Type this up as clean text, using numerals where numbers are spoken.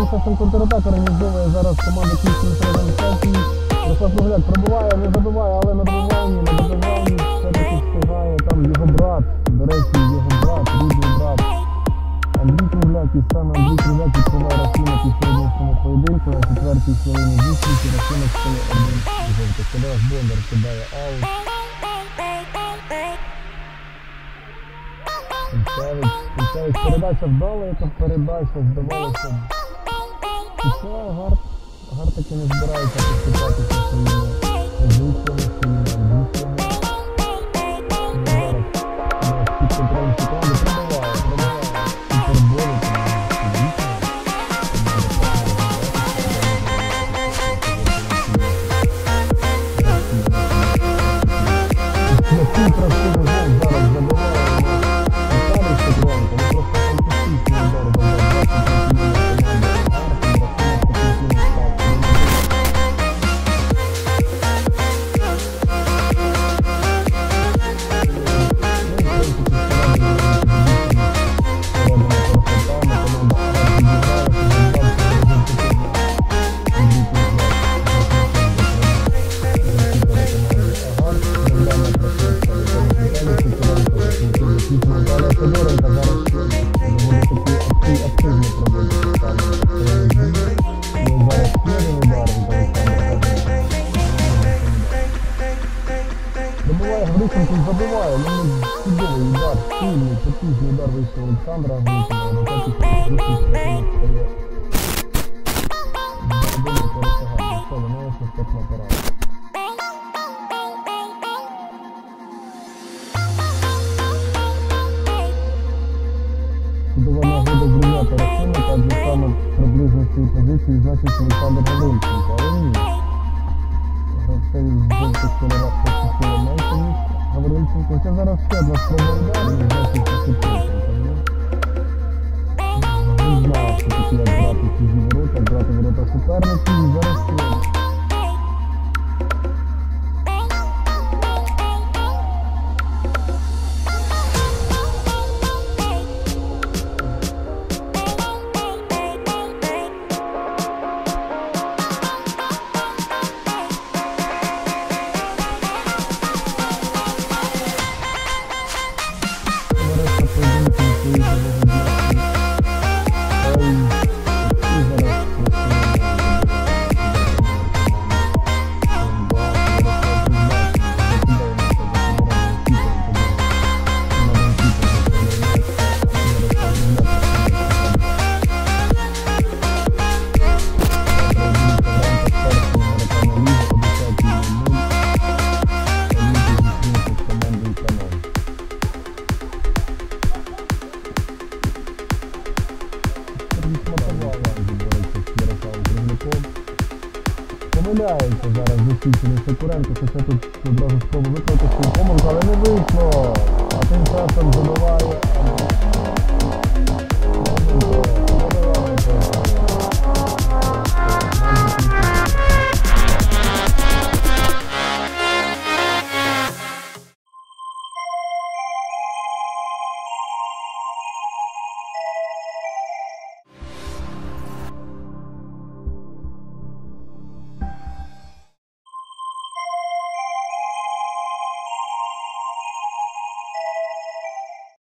процесом контратаки організовує зараз команда Київської організації. Ярослав Кругляк пробиває, не забиває, але на добиванні все-таки встигає там його брат. До речі, його брат, рідний брат Андрій Кругляк. І саме Андрій Кругляк відкриває рахунок у сьогоднішньому поєдинку. На 4-й хвилині зустрічі рахунок стає 1-0. Садаш Бондар кидає аут. Кінцевич, передача вдала, яка передача, здавалося. І це Гар таки не збирається поступатися своїми позиціями, своїми амбіціями. Зараз під контролем секунди пробиває, суперболи, який красивий гол зараз забиває. Забиває, чудовий удар, сильний, потужний удар вийшов Олександра Грицького, на такі зустріч стає. Добре пересягати, все, воно наступна порада. Чудова нагода зрівняти рахунок, адже саме приблизно цієї позиції значить Олександр Грицький, але ні. Гравцеві в жовтих кольорах пощастило менше ніж Гаврильченко. Це зараз ще одна спроба удару, не значить посипити. Він знає, що таке як брати чужі ворота, брати ворота суперників, і зараз ще. Помиляється зараз досвідчений Сокуренко, хоча тут одразу спроба виконати свою помилку, але не вийшло. А тим часом забиває